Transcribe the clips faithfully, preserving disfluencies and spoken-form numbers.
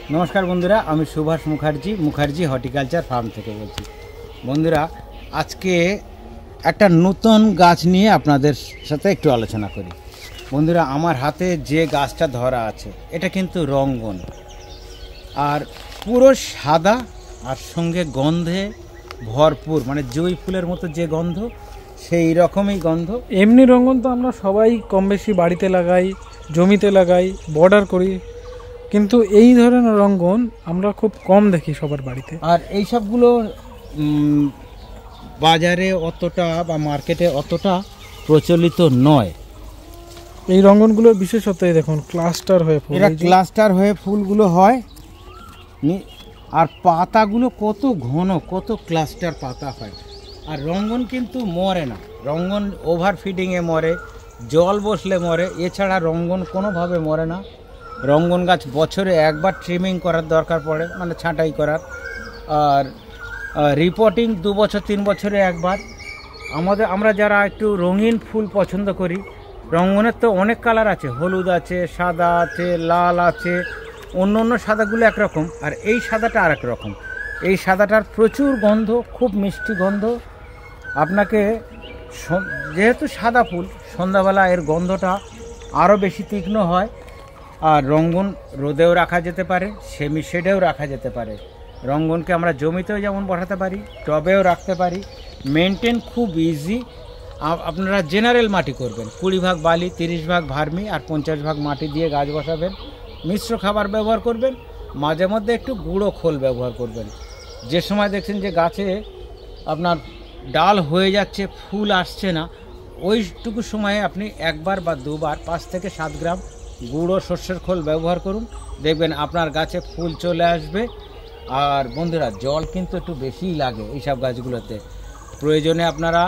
नमस्कार बंधुरा आमी सुभाष मुखार्जी मुखार्जी हर्टिकालचार फार्म থেকে বলছি। বন্ধুরা আজকে একটা নতুন গাছ নিয়ে আপনাদের সাথে একটু আলোচনা করি। বন্ধুরা আমার হাতে যে গাছটা ধরা আছে এটা কিন্তু রঙ্গন, আর পুরো সাদা আর সঙ্গে গন্ধে ভরপুর, মানে জুঁই ফুলের মতো যে গন্ধ সেই রকমই গন্ধ। এমনি রঙ্গন তো আমরা সবাই কম বেশি বাড়িতে লাগাই, জমিতে লাগাই, বর্ডার করি, কিন্তু এই ধরনের রঙ্গন আমরা খুব কম দেখি সবার বাড়িতে। আর এই সবগুলো বাজারে অতটা বা মার্কেটে অতটা প্রচলিত নয়। এই রঙ্গনগুলোর বিশেষত্বই দেখুন ক্লাস্টার হয়ে ফুল, এরা ক্লাস্টার হয়ে ফুলগুলো হয়, আর পাতাগুলো কত ঘন, কত ক্লাস্টার পাতা হয়। আর রঙ্গন কিন্তু মরে না, রঙ্গন ওভার ফিডিংয়ে মরে, জল বসলে মরে, এছাড়া রঙ্গন কোনোভাবে মরে না। রঙ্গন গাছ বছরে একবার ট্রিমিং করার দরকার পড়ে, মানে ছাঁটাই করার, আর রিপোর্টিং দু বছর তিন বছরে একবার। আমাদের আমরা যারা একটু রঙিন ফুল পছন্দ করি, রঙ্গনের তো অনেক কালার আছে, হলুদ আছে, সাদা আছে, লাল আছে, অন্য অন্য সাদাগুলো একরকম, আর এই সাদাটা আর এক রকম। এই সাদাটার প্রচুর গন্ধ, খুব মিষ্টি গন্ধ। আপনাকে যেহেতু সাদা ফুল, সন্ধ্যাবেলা এর গন্ধটা আরও বেশি তীক্ষ্ণ হয়। আর রঙ্গন রোদেও রাখা যেতে পারে, সেমি শেডেও রাখা যেতে পারে। রঙ্গনকে আমরা জমিতেও যেমন বসাতে পারি, টবেও রাখতে পারি। মেনটেন খুব ইজি। আপনারা জেনারেল মাটি করবেন, কুড়ি ভাগ বালি, তিরিশ ভাগ ভার্মি আর পঞ্চাশ ভাগ মাটি দিয়ে গাছ বসাবেন। মিশ্র খাবার ব্যবহার করবেন, মাঝে মধ্যে একটু গুঁড়ো খোল ব্যবহার করবেন। যে সময় দেখছেন যে গাছে আপনার ডাল হয়ে যাচ্ছে, ফুল আসছে না, ওইটুকু সময়ে আপনি একবার বা দুবার পাঁচ থেকে সাত গ্রাম গুঁড়ো শস্যের খোল ব্যবহার করুন, দেখবেন আপনার গাছে ফুল চলে আসবে। আর বন্ধুরা জল কিন্তু একটু বেশিই লাগে এইসব গাছগুলোতে। প্রয়োজনে আপনারা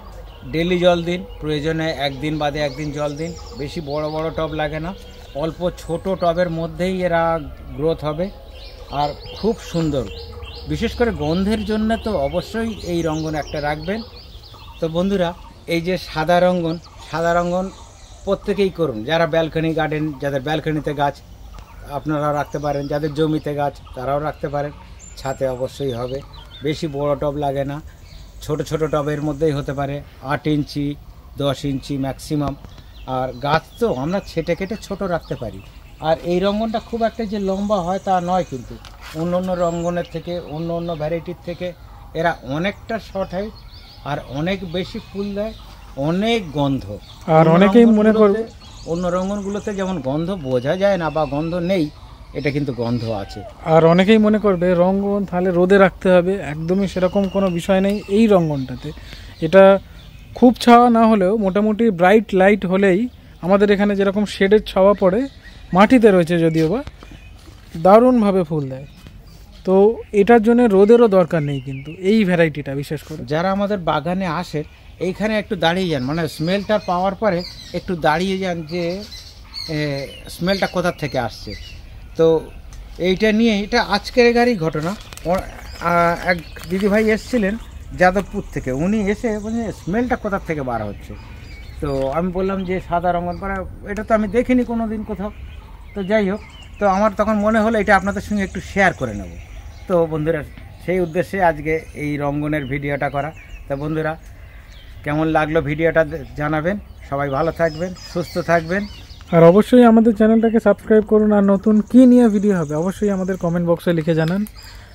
ডেলি জল দিন, প্রয়োজনে একদিন বাদে একদিন জল দিন। বেশি বড় বড় টব লাগে না, অল্প ছোট টবের মধ্যেই এরা গ্রোথ হবে, আর খুব সুন্দর। বিশেষ করে গন্ধের জন্য তো অবশ্যই এই রঙ্গন একটা রাখবেন। তো বন্ধুরা এই যে সাদা রঙ্গন, সাদা রঙ্গন প্রত্যেকেই করুন। যারা ব্যালকনি গার্ডেন, যাদের ব্যালকনিতে গাছ আপনারাও রাখতে পারেন, যাদের জমিতে গাছ তারাও রাখতে পারেন। ছাদে অবশ্যই হবে, বেশি বড় টব লাগে না, ছোট ছোট টবের মধ্যেই হতে পারে, আট ইঞ্চি দশ ইঞ্চি ম্যাক্সিমাম। আর গাছ তো আমরা ছেটে কেটে ছোট রাখতে পারি। আর এই রঙ্গনটা খুব একটা যে লম্বা হয় তা নয়, কিন্তু অন্য অন্য রঙ্গনের থেকে, অন্য অন্য ভ্যারাইটির থেকে এরা অনেকটা শর্ট হাইট আর অনেক বেশি ফুল দেয়, অনেক গন্ধ। আর অনেকেই মনে করবে অন্য রঙ্গনগুলোতে যেমন গন্ধ বোঝা যায় না বা গন্ধ নেই, এটা কিন্তু গন্ধ আছে। আর অনেকেই মনে করবে রঙ্গন তাহলে রোদে রাখতে হবে, একদমই সেরকম কোনো বিষয় নেই এই রঙ্গনটাতে। এটা খুব ছাওয়া না হলেও মোটামুটি ব্রাইট লাইট হলেই, আমাদের এখানে যেরকম শেডের ছাওয়া পড়ে, মাটিতে রয়েছে যদিও বা, দারুণভাবে ফুল দেয়। তো এটার জন্য রোদেরও দরকার নেই কিন্তু এই ভ্যারাইটিটা বিশেষ করে। যারা আমাদের বাগানে আসে এইখানে একটু দাঁড়িয়ে যান, মানে স্মেলটা পাওয়ার পরে একটু দাঁড়িয়ে যান যে স্মেলটা কোথার থেকে আসছে। তো এইটা নিয়ে, এটা আজকের গাড়ি ঘটনা। এক দিদিভাই এসেছিলেন যাদবপুর থেকে, উনি এসে মানে স্মেলটা কোথার থেকে বার হচ্ছে। তো আমি বললাম যে সাদা রঙ্গন করা, এটা তো আমি দেখিনি কোনো দিন কোথাও। তো যাই হোক, তো আমার তখন মনে হলো এটা আপনাদের সঙ্গে একটু শেয়ার করে নেব। তো বন্ধুরা সেই উদ্দেশ্যে আজকে এই রঙ্গনের ভিডিওটা করা। তো বন্ধুরা কেমন লাগলো ভিডিওটা জানাবেন। সবাই ভালো থাকবেন, সুস্থ থাকবেন, আর অবশ্যই আমাদের চ্যানেলটাকে সাবস্ক্রাইব করুন। আর নতুন কী নিয়ে ভিডিও হবে অবশ্যই আমাদের কমেন্ট বক্সে লিখে জানান।